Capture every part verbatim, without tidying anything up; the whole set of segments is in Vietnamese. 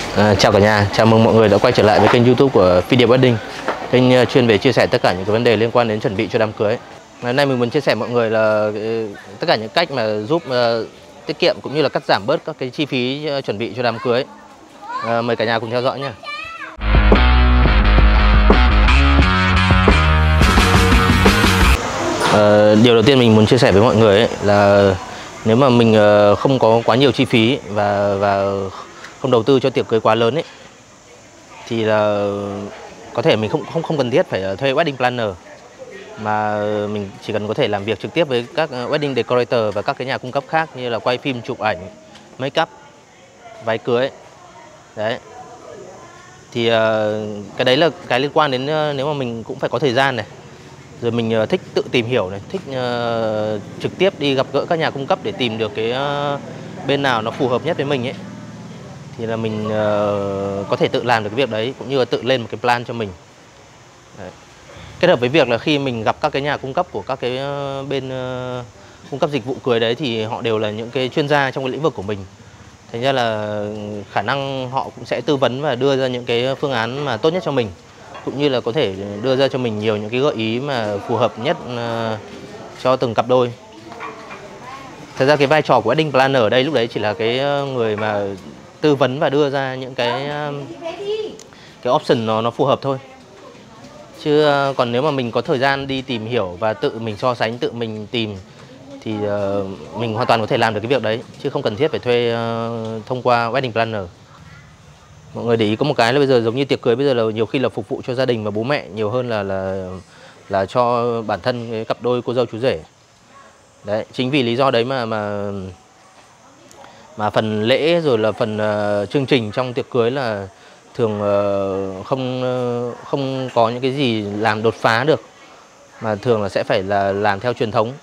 À, chào cả nhà, chào mừng mọi người đã quay trở lại với kênh YouTube của Phi Điệp Wedding, kênh chuyên về chia sẻ tất cả những cái vấn đề liên quan đến chuẩn bị cho đám cưới. Hôm nay mình muốn chia sẻ mọi người là tất cả những cách mà giúp uh, tiết kiệm cũng như là cắt giảm bớt các cái chi phí uh, chuẩn bị cho đám cưới. Uh, mời cả nhà cùng theo dõi nhé. Uh, điều đầu tiên mình muốn chia sẻ với mọi người ấy là nếu mà mình uh, không có quá nhiều chi phí và và không đầu tư cho tiệc cưới quá lớn ấy, thì là có thể mình không không không cần thiết phải thuê wedding planner, mà mình chỉ cần có thể làm việc trực tiếp với các wedding decorator và các cái nhà cung cấp khác như là quay phim, chụp ảnh, make up, váy cưới. Đấy. Thì uh, cái đấy là cái liên quan đến uh, nếu mà mình cũng phải có thời gian này, rồi mình uh, thích tự tìm hiểu này, thích uh, trực tiếp đi gặp gỡ các nhà cung cấp để tìm được cái uh, bên nào nó phù hợp nhất với mình ấy, thì là mình uh, có thể tự làm được cái việc đấy, cũng như là tự lên một cái plan cho mình. Đấy. Kết hợp với việc là khi mình gặp các cái nhà cung cấp của các cái uh, bên uh, cung cấp dịch vụ cưới đấy, thì họ đều là những cái chuyên gia trong cái lĩnh vực của mình. Thành ra là khả năng họ cũng sẽ tư vấn và đưa ra những cái phương án mà tốt nhất cho mình, cũng như là có thể đưa ra cho mình nhiều những cái gợi ý mà phù hợp nhất uh, cho từng cặp đôi. Thật ra cái vai trò của wedding planner ở đây lúc đấy chỉ là cái người mà tư vấn và đưa ra những cái cái option nó nó phù hợp thôi. Chứ còn nếu mà mình có thời gian đi tìm hiểu và tự mình so sánh, tự mình tìm, thì uh, mình hoàn toàn có thể làm được cái việc đấy, chứ không cần thiết phải thuê uh, thông qua wedding planner. Mọi người để ý có một cái là bây giờ giống như tiệc cưới bây giờ là nhiều khi là phục vụ cho gia đình và bố mẹ nhiều hơn là là là cho bản thân cái cặp đôi cô dâu chú rể. Đấy, chính vì lý do đấy mà mà mà phần lễ rồi là phần uh, chương trình trong tiệc cưới là thường uh, không uh, không có những cái gì làm đột phá được, mà thường là sẽ phải là làm theo truyền thống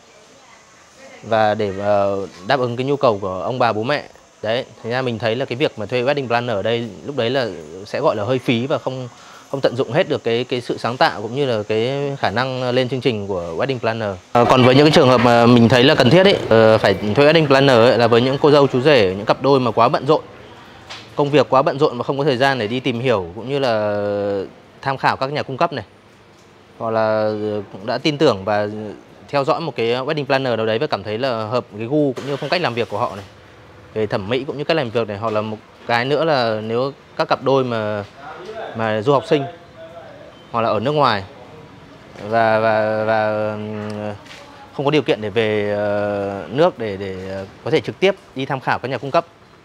và để uh, đáp ứng cái nhu cầu của ông bà bố mẹ. Đấy, thành ra mình thấy là cái việc mà thuê wedding planner ở đây lúc đấy là sẽ gọi là hơi phí và không không tận dụng hết được cái cái sự sáng tạo cũng như là cái khả năng lên chương trình của wedding planner. À, còn với những cái trường hợp mà mình thấy là cần thiết ấy, uh, phải thuê wedding planner ấy, là với những cô dâu chú rể, những cặp đôi mà quá bận rộn, công việc quá bận rộn mà không có thời gian để đi tìm hiểu cũng như là tham khảo các nhà cung cấp này, hoặc là cũng đã tin tưởng và theo dõi một cái wedding planner nào đấy và cảm thấy là hợp cái gu cũng như phong cách làm việc của họ này, về thẩm mỹ cũng như cách làm việc này. Hoặc là một cái nữa là nếu các cặp đôi mà mà du học sinh hoặc là ở nước ngoài và và và không có điều kiện để về nước để để có thể trực tiếp đi tham khảo các nhà cung cấp,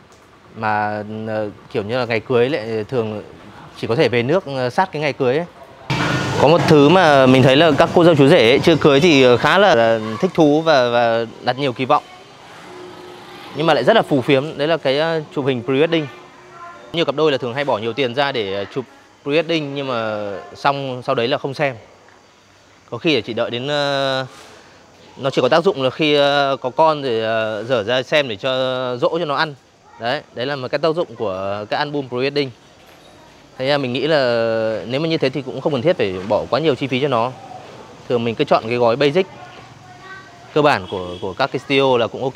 mà kiểu như là ngày cưới lại thường chỉ có thể về nước sát cái ngày cưới ấy. Có một thứ mà mình thấy là các cô dâu chú rể ấy, chưa cưới thì khá là thích thú và, và đặt nhiều kỳ vọng, nhưng mà lại rất là phù phiếm, đấy là cái chụp hình pre-wedding. Nhiều cặp đôi là thường hay bỏ nhiều tiền ra để chụp pre-wedding, nhưng mà xong sau đấy là không xem. Có khi là chỉ đợi đến uh, nó chỉ có tác dụng là khi uh, có con thì uh, dở ra xem để cho dỗ cho nó ăn. Đấy, đấy là một cái tác dụng của cái album pre-wedding. Thế ra mình nghĩ là nếu mà như thế thì cũng không cần thiết phải bỏ quá nhiều chi phí cho nó. Thường mình cứ chọn cái gói basic cơ bản của của các cái studio là cũng ok.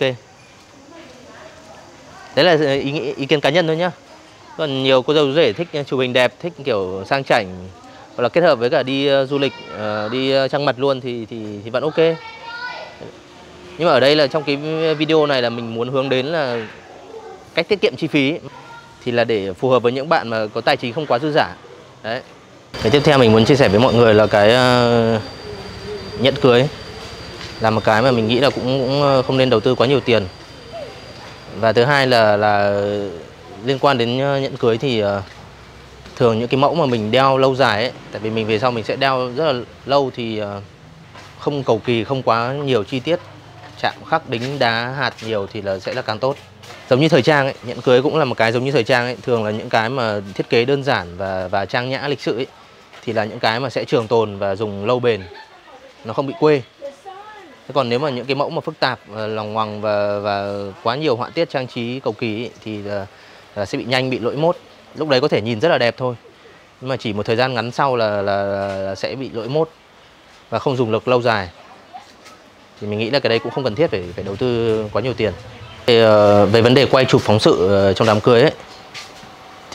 Đấy là ý, ý kiến cá nhân thôi nhá. Còn nhiều cô dâu chú rể thích chụp hình đẹp, thích kiểu sang chảnh, hoặc là kết hợp với cả đi uh, du lịch, uh, đi uh, trăng mật luôn thì, thì thì vẫn ok. Nhưng mà ở đây là trong cái video này là mình muốn hướng đến là cách tiết kiệm chi phí, thì là để phù hợp với những bạn mà có tài chính không quá dư dả. Đấy. Cái tiếp theo mình muốn chia sẻ với mọi người là cái uh, nhẫn cưới, là một cái mà mình nghĩ là cũng, cũng không nên đầu tư quá nhiều tiền. Và thứ hai là là liên quan đến nhẫn cưới thì uh, thường những cái mẫu mà mình đeo lâu dài ấy, tại vì mình về sau mình sẽ đeo rất là lâu, thì uh, không cầu kỳ, không quá nhiều chi tiết, chạm khắc đính đá hạt nhiều thì là sẽ là càng tốt. Giống như thời trang ấy, nhẫn cưới cũng là một cái giống như thời trang ấy, thường là những cái mà thiết kế đơn giản và và trang nhã lịch sự ấy, thì là những cái mà sẽ trường tồn và dùng lâu bền, nó không bị quê. Thế còn nếu mà những cái mẫu mà phức tạp, lòng ngoằng và và quá nhiều họa tiết trang trí cầu kỳ ấy, thì là, là sẽ bị nhanh bị lỗi mốt. Lúc đấy có thể nhìn rất là đẹp thôi, nhưng mà chỉ một thời gian ngắn sau là, là, là sẽ bị lỗi mốt và không dùng được lâu dài. Thì mình nghĩ là cái đấy cũng không cần thiết phải phải đầu tư quá nhiều tiền. Về, về vấn đề quay chụp phóng sự trong đám cưới ấy,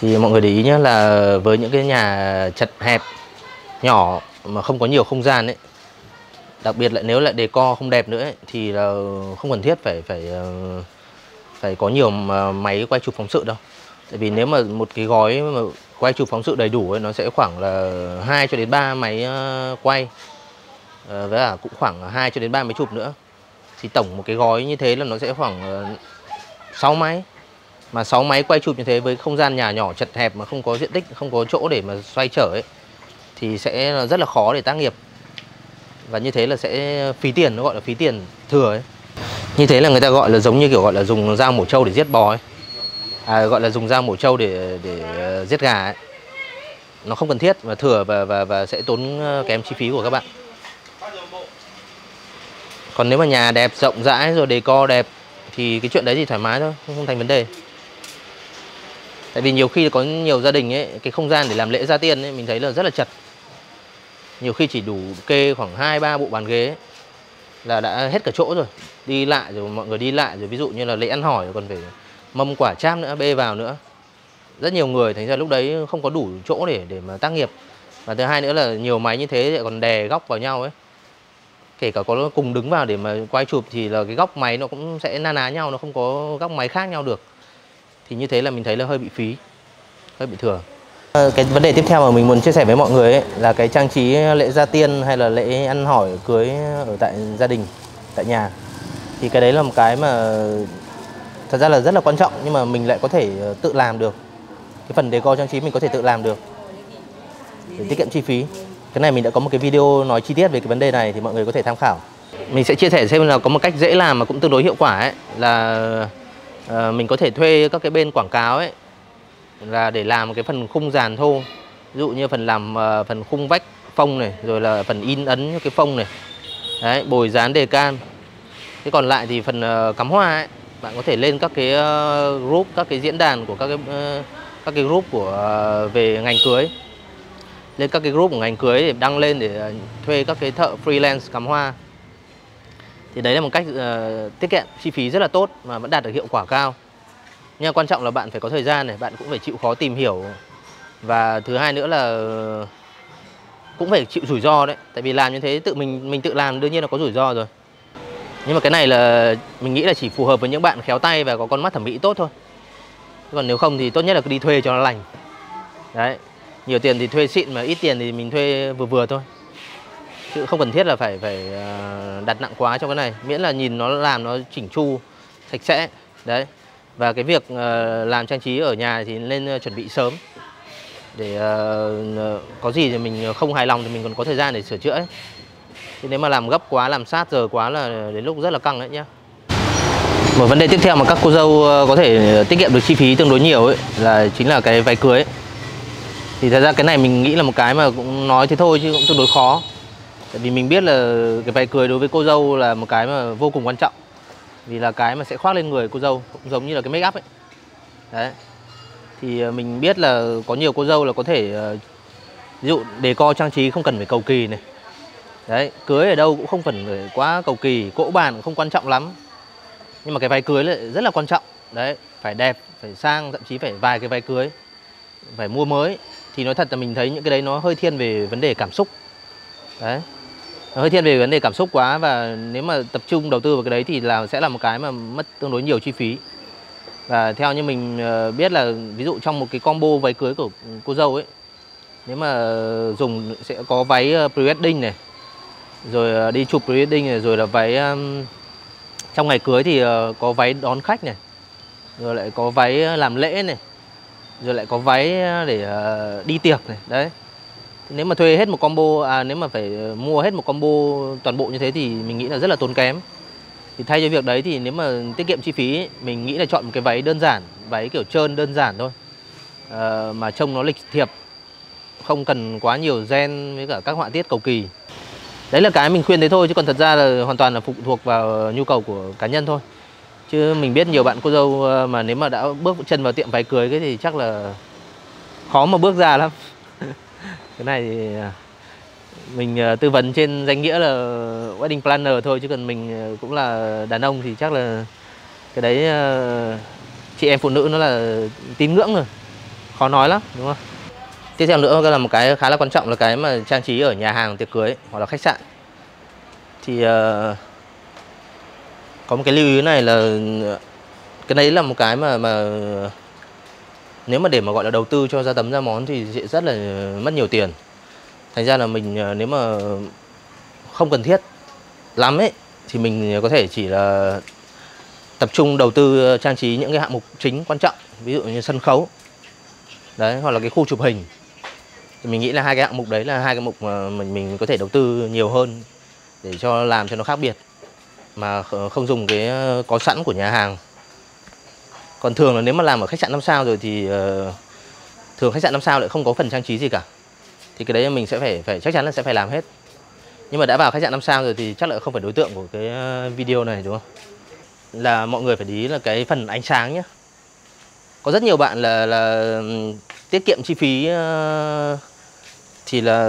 Thì mọi người để ý nhé, là với những cái nhà chật hẹp nhỏ mà không có nhiều không gian ấy, đặc biệt là nếu lại decor không đẹp nữa ấy, thì là không cần thiết phải phải phải có nhiều máy quay chụp phóng sự đâu. Tại vì nếu mà một cái gói mà quay chụp phóng sự đầy đủ ấy, nó sẽ khoảng là hai cho đến ba máy quay, với cả cũng khoảng hai cho đến ba máy chụp nữa. Thì tổng một cái gói như thế là nó sẽ khoảng sáu máy. Mà sáu máy quay chụp như thế với không gian nhà nhỏ chật hẹp mà không có diện tích, không có chỗ để mà xoay trở ấy, thì sẽ rất là khó để tác nghiệp. Và như thế là sẽ phí tiền, nó gọi là phí tiền thừa ấy. Như thế là người ta gọi là giống như kiểu gọi là dùng dao mổ trâu để giết bò ấy. À, gọi là dùng dao mổ trâu để để giết gà ấy. Nó không cần thiết và thừa và và và sẽ tốn kém chi phí của các bạn. Còn nếu mà nhà đẹp, rộng rãi rồi decor đẹp thì cái chuyện đấy thì thoải mái thôi, không thành vấn đề. Tại vì nhiều khi có nhiều gia đình ấy, cái không gian để làm lễ gia tiên ấy, mình thấy là rất là chật. Nhiều khi chỉ đủ kê khoảng hai ba bộ bàn ghế ấy, là đã hết cả chỗ rồi. Đi lại rồi mọi người đi lại rồi, ví dụ như là lễ ăn hỏi còn phải mâm quả cháp nữa, bê vào nữa. Rất nhiều người, thành ra lúc đấy không có đủ chỗ để để mà tác nghiệp. Và thứ hai nữa là nhiều máy như thế lại còn đè góc vào nhau ấy. Kể cả có cùng đứng vào để mà quay chụp thì là cái góc máy nó cũng sẽ na ná nhau, nó không có góc máy khác nhau được. Thì như thế là mình thấy là hơi bị phí, hơi bị thừa. Cái vấn đề tiếp theo mà mình muốn chia sẻ với mọi người ấy, là cái trang trí lễ gia tiên hay là lễ ăn hỏi cưới ở tại gia đình, tại nhà. Thì cái đấy là một cái mà thật ra là rất là quan trọng, nhưng mà mình lại có thể tự làm được. Cái phần decor trang trí mình có thể tự làm được để tiết kiệm chi phí. Cái này mình đã có một cái video nói chi tiết về cái vấn đề này thì mọi người có thể tham khảo. Mình sẽ chia sẻ xem là có một cách dễ làm mà cũng tương đối hiệu quả ấy, là uh, mình có thể thuê các cái bên quảng cáo ấy, là để làm cái phần khung dàn thô. Ví dụ như phần làm uh, phần khung vách phông này, rồi là phần in ấn cái phông này. Đấy, bồi dán đề can. Thế còn lại thì phần uh, cắm hoa ấy, bạn có thể lên các cái uh, group, các cái diễn đàn của các cái uh, các cái group của uh, về ngành cưới. Lên các cái group của ngành cưới để đăng lên để uh, thuê các cái thợ freelance cắm hoa. Thì đấy là một cách uh, tiết kiệm chi phí rất là tốt mà vẫn đạt được hiệu quả cao. Nhưng quan trọng là bạn phải có thời gian này, bạn cũng phải chịu khó tìm hiểu. Và thứ hai nữa là cũng phải chịu rủi ro đấy. Tại vì làm như thế tự mình mình tự làm đương nhiên là có rủi ro rồi. Nhưng mà cái này là mình nghĩ là chỉ phù hợp với những bạn khéo tay và có con mắt thẩm mỹ tốt thôi. Còn nếu không thì tốt nhất là cứ đi thuê cho nó lành. Đấy, nhiều tiền thì thuê xịn mà ít tiền thì mình thuê vừa vừa thôi. Chứ không cần thiết là phải phải đặt nặng quá trong cái này, miễn là nhìn nó làm nó chỉnh chu, sạch sẽ. Đấy. Và cái việc làm trang trí ở nhà thì nên chuẩn bị sớm. Để có gì thì mình không hài lòng thì mình còn có thời gian để sửa chữa ấy. Thế nếu mà làm gấp quá, làm sát giờ quá là đến lúc rất là căng đấy nhá. Một vấn đề tiếp theo mà các cô dâu có thể tiết kiệm được chi phí tương đối nhiều ấy là chính là cái váy cưới ấy. Thì thật ra cái này mình nghĩ là một cái mà cũng nói thế thôi chứ cũng tương đối khó. Tại vì mình biết là cái váy cưới đối với cô dâu là một cái mà vô cùng quan trọng. Vì là cái mà sẽ khoác lên người cô dâu, cũng giống như là cái make up ấy. Đấy. Thì mình biết là có nhiều cô dâu là có thể, ví dụ decor trang trí không cần phải cầu kỳ này. Đấy, cưới ở đâu cũng không cần phải quá cầu kỳ, cỗ bàn cũng không quan trọng lắm. Nhưng mà cái váy cưới lại rất là quan trọng. Đấy, phải đẹp, phải sang, thậm chí phải vài cái váy cưới, phải mua mới. Thì nói thật là mình thấy những cái đấy nó hơi thiên về vấn đề cảm xúc. Đấy, nó hơi thiên về vấn đề cảm xúc quá. Và nếu mà tập trung đầu tư vào cái đấy thì là sẽ là một cái mà mất tương đối nhiều chi phí. Và theo như mình biết là ví dụ trong một cái combo váy cưới của cô dâu ấy, nếu mà dùng sẽ có váy pre-wedding này, rồi đi chụp pre-wedding này, rồi là váy um, trong ngày cưới thì uh, có váy đón khách này, rồi lại có váy làm lễ này, rồi lại có váy để uh, đi tiệc này. Đấy, nếu mà thuê hết một combo, à, nếu mà phải mua hết một combo toàn bộ như thế thì mình nghĩ là rất là tốn kém. Thì thay cho việc đấy thì nếu mà tiết kiệm chi phí ấy, mình nghĩ là chọn một cái váy đơn giản, váy kiểu trơn đơn giản thôi, uh, mà trông nó lịch thiệp, không cần quá nhiều gen với cả các họa tiết cầu kỳ. Đấy là cái mình khuyên thế thôi, chứ còn thật ra là hoàn toàn là phụ thuộc vào nhu cầu của cá nhân thôi. Chứ mình biết nhiều bạn cô dâu mà nếu mà đã bước chân vào tiệm váy cưới cái thì chắc là khó mà bước ra lắm. Cái này thì mình tư vấn trên danh nghĩa là wedding planner thôi, chứ còn mình cũng là đàn ông thì chắc là cái đấy chị em phụ nữ nó là tín ngưỡng rồi. khó nói lắm, đúng không? Tiếp theo nữa là một cái khá là quan trọng là cái mà trang trí ở nhà hàng tiệc cưới ấy, hoặc là khách sạn. Thì uh, có một cái lưu ý này là cái đấy là một cái mà mà nếu mà để mà gọi là đầu tư cho ra tấm ra món thì sẽ rất là mất nhiều tiền. Thành ra là mình nếu mà không cần thiết lắm ấy thì mình có thể chỉ là tập trung đầu tư trang trí những cái hạng mục chính quan trọng, ví dụ như sân khấu đấy, hoặc là cái khu chụp hình. Thì mình nghĩ là hai cái hạng mục đấy là hai cái mục mà mình mình có thể đầu tư nhiều hơn để cho làm cho nó khác biệt, mà không dùng cái có sẵn của nhà hàng. Còn thường là nếu mà làm ở khách sạn năm sao rồi thì uh, thường khách sạn năm sao lại không có phần trang trí gì cả. Thì cái đấy mình sẽ phải phải chắc chắn là sẽ phải làm hết. Nhưng mà đã vào khách sạn năm sao rồi thì chắc là không phải đối tượng của cái video này, đúng không? Là mọi người phải để ý là cái phần ánh sáng nhé. Có rất nhiều bạn là là tiết kiệm chi phí uh, thì là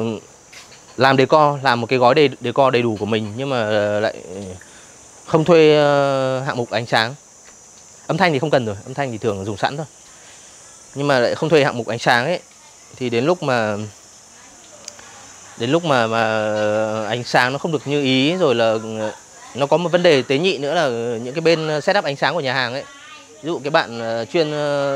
làm decor, làm một cái gói đề, decor đầy đủ của mình, nhưng mà lại không thuê uh, hạng mục ánh sáng. Âm thanh thì không cần rồi, âm thanh thì thường dùng sẵn thôi. Nhưng mà lại không thuê hạng mục ánh sáng ấy, thì đến lúc mà đến lúc mà mà ánh sáng nó không được như ý, rồi là nó có một vấn đề tế nhị nữa là những cái bên setup ánh sáng của nhà hàng ấy. Ví dụ cái bạn chuyên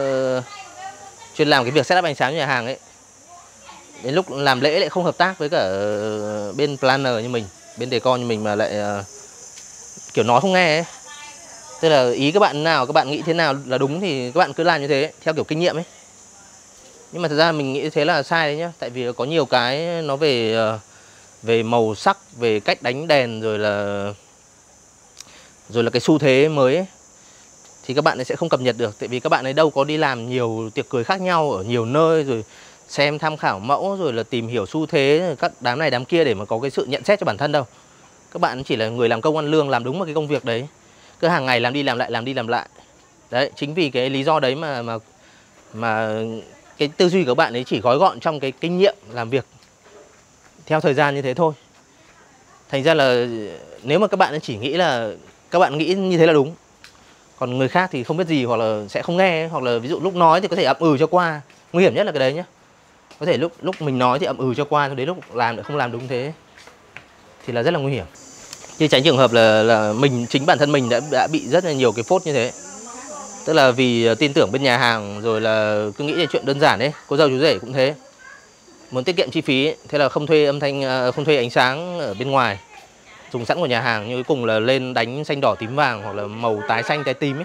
chuyên làm cái việc setup ánh sáng của nhà hàng ấy, đến lúc làm lễ lại không hợp tác với cả bên planner như mình, bên decor như mình, mà lại kiểu nói không nghe ấy. Tức là ý các bạn nào, các bạn nghĩ thế nào là đúng thì các bạn cứ làm như thế, theo kiểu kinh nghiệm ấy. Nhưng mà thật ra mình nghĩ thế là sai đấy nhá. Tại vì có nhiều cái nó về về màu sắc, về cách đánh đèn, rồi là rồi là cái xu thế mới ấy, thì các bạn ấy sẽ không cập nhật được. Tại vì các bạn ấy đâu có đi làm nhiều tiệc cưới khác nhau ở nhiều nơi, rồi xem tham khảo mẫu, rồi là tìm hiểu xu thế các đám này đám kia để mà có cái sự nhận xét cho bản thân đâu. Các bạn chỉ là người làm công ăn lương, làm đúng một cái công việc đấy, cứ hàng ngày làm đi làm lại, làm đi làm lại. Đấy, chính vì cái lý do đấy mà mà mà cái tư duy của các bạn ấy chỉ gói gọn trong cái kinh nghiệm làm việc theo thời gian như thế thôi. Thành ra là nếu mà các bạn ấy chỉ nghĩ là các bạn nghĩ như thế là đúng, còn người khác thì không biết gì, hoặc là sẽ không nghe, hoặc là ví dụ lúc nói thì có thể ậm ừ cho qua. Nguy hiểm nhất là cái đấy nhá. Có thể lúc lúc mình nói thì ậm ừ cho qua, cho đến lúc làm lại không làm đúng thế thì là rất là nguy hiểm. Chứ tránh trường hợp là là mình, chính bản thân mình đã đã bị rất là nhiều cái phốt như thế. Tức là vì tin tưởng bên nhà hàng, rồi là cứ nghĩ là chuyện đơn giản đấy. Cô dâu chú rể cũng thế, muốn tiết kiệm chi phí ấy, thế là không thuê âm thanh, không thuê ánh sáng ở bên ngoài, dùng sẵn của nhà hàng, nhưng cuối cùng là lên đánh xanh đỏ tím vàng hoặc là màu tái xanh tái tím ấy.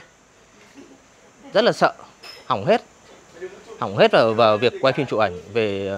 Rất là sợ hỏng hết, hỏng hết vào vào việc quay phim chụp ảnh. Về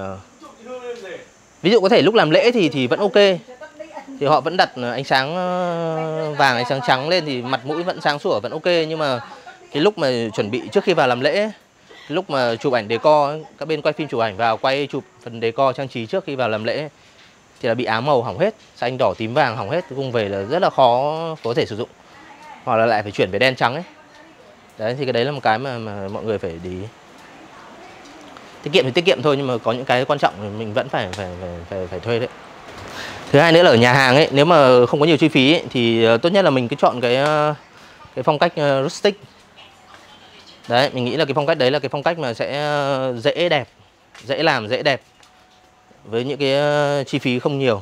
ví dụ có thể lúc làm lễ thì thì vẫn ok, thì họ vẫn đặt ánh sáng vàng, ánh sáng trắng lên thì mặt mũi vẫn sáng sủa, vẫn ok. Nhưng mà cái lúc mà chuẩn bị trước khi vào làm lễ, cái lúc mà chụp ảnh decor, các bên quay phim chụp ảnh vào quay chụp phần decor trang trí trước khi vào làm lễ thì là bị ám màu hỏng hết, xanh đỏ tím vàng hỏng hết, cùng về là rất là khó có thể sử dụng, hoặc là lại phải chuyển về đen trắng ấy. Đấy, thì cái đấy là một cái mà, mà mọi người phải để ý. Tiết kiệm thì tiết kiệm thôi, nhưng mà có những cái quan trọng thì mình vẫn phải phải phải phải, phải thuê đấy. Thứ hai nữa là ở nhà hàng ấy, nếu mà không có nhiều chi phí ấy, thì tốt nhất là mình cứ chọn cái cái phong cách rustic. Đấy, mình nghĩ là cái phong cách đấy là cái phong cách mà sẽ dễ đẹp, dễ làm, dễ đẹp, với những cái chi phí không nhiều.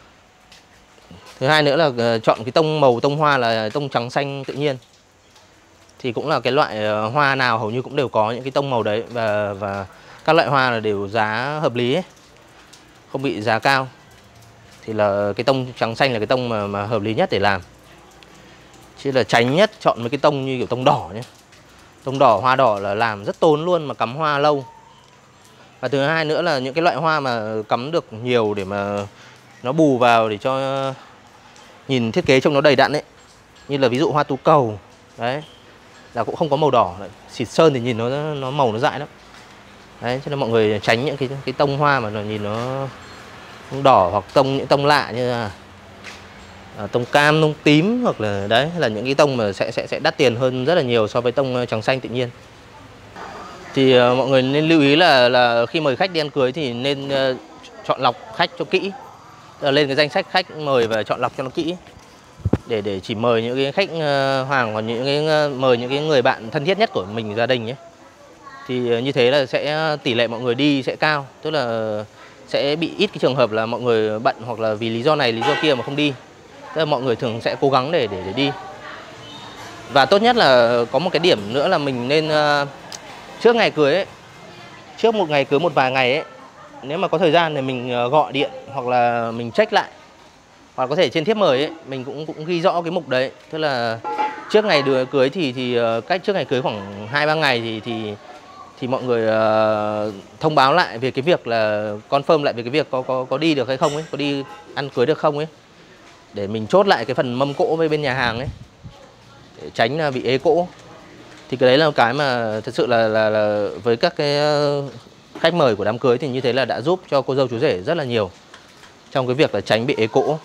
Thứ hai nữa là chọn cái tông màu tông hoa là tông trắng xanh tự nhiên. Thì cũng là cái loại hoa nào hầu như cũng đều có những cái tông màu đấy, và và các loại hoa là đều giá hợp lý ấy, không bị giá cao. Thì là cái tông trắng xanh là cái tông mà, mà hợp lý nhất để làm. Chứ là tránh nhất chọn mấy cái tông như kiểu tông đỏ nhé. Tông đỏ, hoa đỏ là làm rất tốn luôn mà cắm hoa lâu. Và thứ hai nữa là những cái loại hoa mà cắm được nhiều để mà nó bù vào, để cho nhìn thiết kế trông nó đầy đặn ấy. Như là ví dụ hoa tú cầu, đấy, là cũng không có màu đỏ, xịt sơn thì nhìn nó nó màu nó dại lắm. Đấy, cho nên mọi người tránh những cái cái tông hoa mà nó nhìn nó đỏ, hoặc tông những tông lạ như là à, tông cam, tông tím, hoặc là đấy là những cái tông mà sẽ sẽ sẽ đắt tiền hơn rất là nhiều so với tông trắng xanh tự nhiên. Thì uh, mọi người nên lưu ý là là khi mời khách đi ăn cưới thì nên uh, chọn lọc khách cho kỹ. Là lên cái danh sách khách mời và chọn lọc cho nó kỹ, để để chỉ mời những cái khách uh, hoàng, hoặc những cái uh, mời những cái người bạn thân thiết nhất của mình, gia đình ấy, thì như thế là sẽ tỷ lệ mọi người đi sẽ cao, tức là sẽ bị ít cái trường hợp là mọi người bận hoặc là vì lý do này lý do kia mà không đi. Tức là mọi người thường sẽ cố gắng để để, để đi. Và tốt nhất là có một cái điểm nữa là mình nên uh, trước ngày cưới ấy, trước một ngày cưới một vài ngày ấy, nếu mà có thời gian thì mình uh, gọi điện hoặc là mình check lại, hoặc có thể trên thiếp mời ấy mình cũng cũng ghi rõ cái mục đấy. Tức là trước ngày đưa cưới thì thì uh, cách trước ngày cưới khoảng hai ba ngày thì thì thì mọi người uh, thông báo lại về cái việc là confirm lại về cái việc có có có đi được hay không ấy, có đi ăn cưới được không ấy, để mình chốt lại cái phần mâm cỗ với bên nhà hàng ấy, để tránh bị ế cỗ. Thì cái đấy là cái mà thật sự là, là, là với các cái khách mời của đám cưới thì như thế là đã giúp cho cô dâu chú rể rất là nhiều trong cái việc là tránh bị ế cỗ.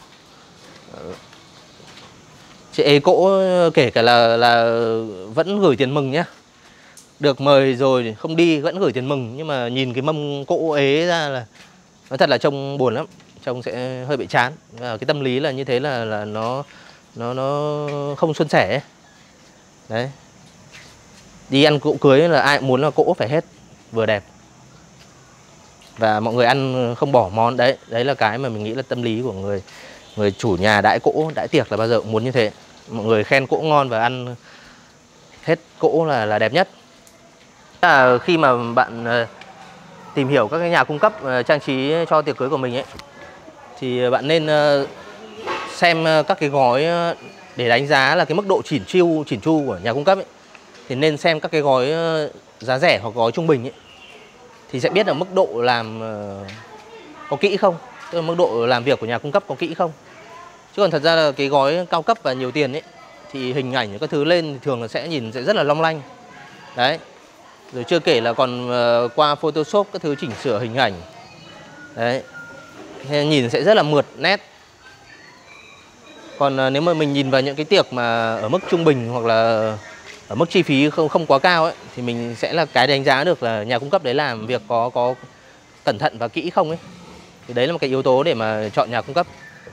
Chứ ế cỗ kể cả là là vẫn gửi tiền mừng nhá, được mời rồi không đi vẫn gửi tiền mừng, nhưng mà nhìn cái mâm cỗ ế ra là nói thật là trông buồn lắm, trông sẽ hơi bị chán. Và cái tâm lý là như thế là là nó nó nó không suôn sẻ ấy. Đấy, đi ăn cỗ cưới là ai cũng muốn là cỗ phải hết vừa đẹp và mọi người ăn không bỏ món. Đấy, đấy là cái mà mình nghĩ là tâm lý của người người chủ nhà đãi cỗ, đãi tiệc là bao giờ cũng muốn như thế. Mọi người khen cỗ ngon và ăn hết cỗ là là đẹp nhất. À, khi mà bạn tìm hiểu các cái nhà cung cấp trang trí cho tiệc cưới của mình ấy, thì bạn nên xem các cái gói để đánh giá là cái mức độ chỉn chu chỉn chu của nhà cung cấp ấy. Thì nên xem các cái gói giá rẻ hoặc gói trung bình ấy, thì sẽ biết là mức độ làm có kỹ không, tức là mức độ làm việc của nhà cung cấp có kỹ không. Chứ còn thật ra là cái gói cao cấp và nhiều tiền ấy thì hình ảnh các thứ lên thì thường là sẽ nhìn sẽ rất là long lanh. Đấy, rồi chưa kể là còn uh, qua Photoshop các thứ chỉnh sửa hình ảnh. Đấy, nhìn sẽ rất là mượt nét. Còn uh, nếu mà mình nhìn vào những cái tiệc mà ở mức trung bình hoặc là ở mức chi phí không không quá cao ấy, thì mình sẽ là cái đánh giá được là nhà cung cấp đấy làm việc có có cẩn thận và kỹ không ấy. Thì đấy là một cái yếu tố để mà chọn nhà cung cấp.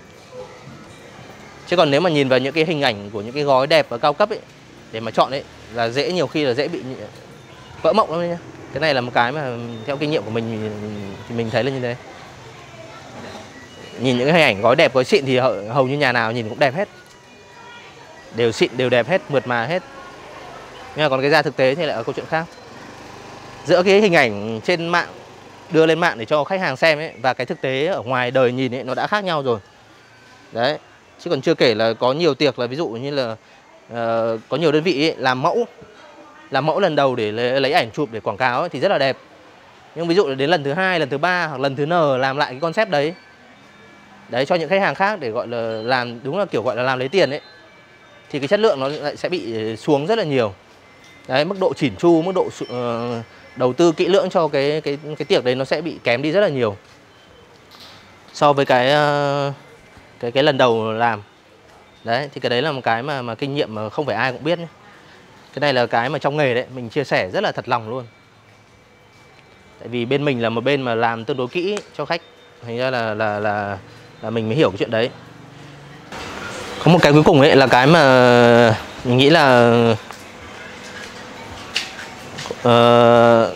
Chứ còn nếu mà nhìn vào những cái hình ảnh của những cái gói đẹp và cao cấp ấy để mà chọn ấy là dễ, nhiều khi là dễ bị vỡ mộng lắm nhá. Cái này là một cái mà theo kinh nghiệm của mình thì mình thấy là như thế. Nhìn những cái hình ảnh gói đẹp, gói xịn thì hầu như nhà nào nhìn cũng đẹp hết, đều xịn, đều đẹp hết, mượt mà hết. Nhưng mà còn cái ra thực tế thì lại là câu chuyện khác. Giữa cái hình ảnh trên mạng đưa lên mạng để cho khách hàng xem ấy và cái thực tế ở ngoài đời nhìn ấy nó đã khác nhau rồi. Đấy, chứ còn chưa kể là có nhiều tiệc là ví dụ như là uh, có nhiều đơn vị ấy, làm mẫu làm mẫu lần đầu để lấy, lấy ảnh chụp để quảng cáo ấy, thì rất là đẹp. Nhưng ví dụ là đến lần thứ hai, lần thứ ba hoặc lần thứ N làm lại cái concept đấy đấy cho những khách hàng khác để gọi là làm đúng là kiểu gọi là làm lấy tiền ấy, thì cái chất lượng nó lại sẽ bị xuống rất là nhiều. Đấy, mức độ chỉn chu, mức độ uh, đầu tư kỹ lưỡng cho cái cái cái tiệc đấy nó sẽ bị kém đi rất là nhiều so với cái uh, cái cái lần đầu làm. Đấy, thì cái đấy là một cái mà mà kinh nghiệm mà không phải ai cũng biết nhé. Cái này là cái mà trong nghề đấy mình chia sẻ rất là thật lòng luôn. Tại vì bên mình là một bên mà làm tương đối kỹ cho khách, thành ra là là là là mình mới hiểu cái chuyện đấy. Có một cái cuối cùng ấy là cái mà mình nghĩ là uh,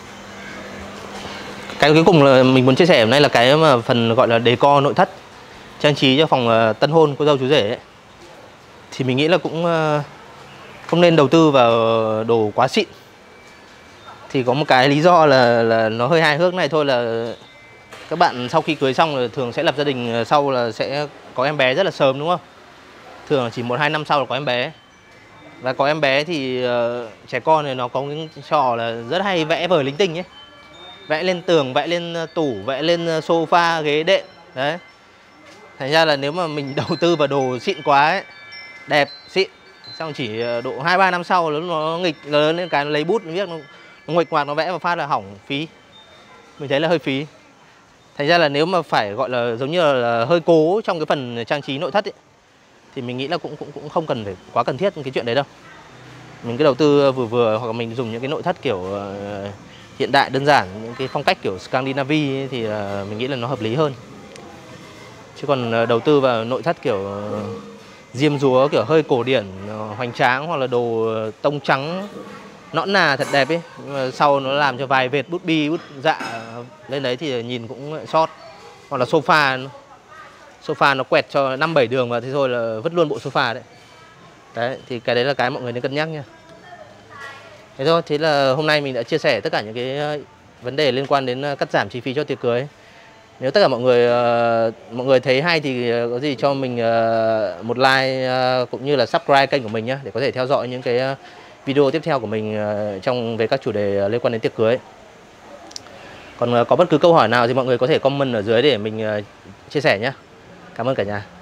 cái cuối cùng là mình muốn chia sẻ hôm nay là cái mà phần gọi là decor nội thất, trang trí cho phòng uh, tân hôn cô dâu chú rể ấy. Thì mình nghĩ là cũng uh, không nên đầu tư vào đồ quá xịn. Thì có một cái lý do là là nó hơi hài hước này thôi, là các bạn sau khi cưới xong là thường sẽ lập gia đình sau là sẽ có em bé rất là sớm, đúng không? Thường là chỉ một hai năm sau là có em bé. Và có em bé thì uh, trẻ con này nó có những trò là rất hay vẽ vời linh tinh ấy. Vẽ lên tường, vẽ lên tủ, vẽ lên sofa, ghế đệm. Đấy. Thành ra là nếu mà mình đầu tư vào đồ xịn quá ấy, đẹp, xịn, xong chỉ độ hai ba năm sau nó nghịch lớn lên cái nó lấy bút nó viết, nó, nó nguệch ngoạc nó vẽ và phát là hỏng, phí. Mình thấy là hơi phí. Thành ra là nếu mà phải gọi là giống như là hơi cố trong cái phần trang trí nội thất ấy, thì mình nghĩ là cũng cũng cũng không cần phải quá cần thiết cái chuyện đấy đâu. Mình cứ đầu tư vừa vừa hoặc là mình dùng những cái nội thất kiểu uh, hiện đại đơn giản, những cái phong cách kiểu Scandinavia ấy, thì uh, mình nghĩ là nó hợp lý hơn. Chứ còn uh, đầu tư vào nội thất kiểu uh, diêm dúa kiểu hơi cổ điển, uh, hoành tráng hoặc là đồ uh, tông trắng nõn nà thật đẹp ấy, nhưng mà sau nó làm cho vài vệt bút bi, bút dạ lên đấy thì nhìn cũng sót. Hoặc là sofa, sofa nó quẹt cho năm bảy đường và thế thôi là vứt luôn bộ sofa đấy. Đấy, thì cái đấy là cái mọi người nên cân nhắc nha. Thế thôi, thế là hôm nay mình đã chia sẻ tất cả những cái vấn đề liên quan đến cắt giảm chi phí cho tiệc cưới. Nếu tất cả mọi người uh, mọi người thấy hay thì có gì cho mình uh, một like uh, cũng như là subscribe kênh của mình nhé, để có thể theo dõi những cái uh, video tiếp theo của mình uh, trong về các chủ đề uh, liên quan đến tiệc cưới. Còn uh, có bất cứ câu hỏi nào thì mọi người có thể comment ở dưới để mình uh, chia sẻ nhé. Cảm ơn cả nhà.